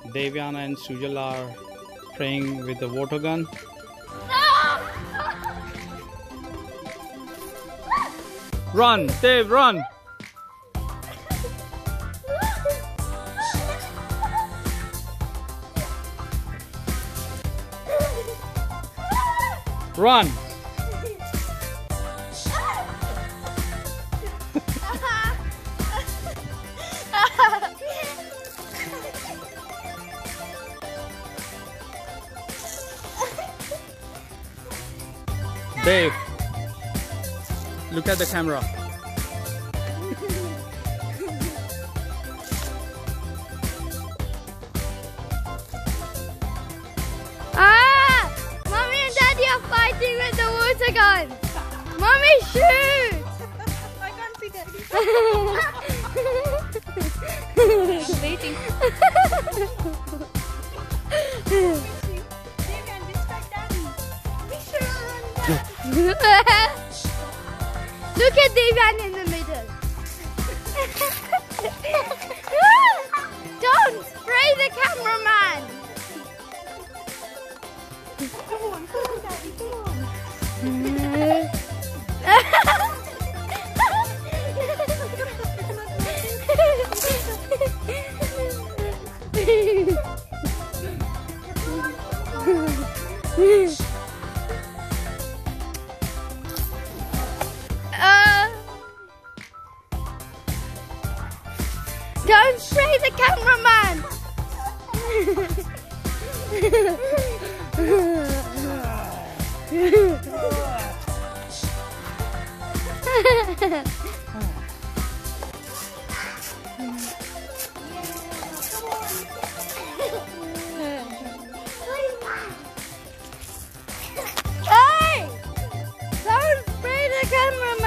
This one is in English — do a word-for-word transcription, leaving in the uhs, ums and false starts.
Devyana and Sujal are playing with the water gun. Run, Dave, run! Run! Dave, look at the camera. Ah! Mommy and Daddy are fighting with the water gun. Mommy, shoot! I can't see Daddy. I'm waiting. They can distract Daddy. We should run back. Look at Devan in the middle. Don't spray the cameraman. Come on, come on, Daddy, come on. uh, don't spray the cameraman. Hey! Don't spray the cameraman!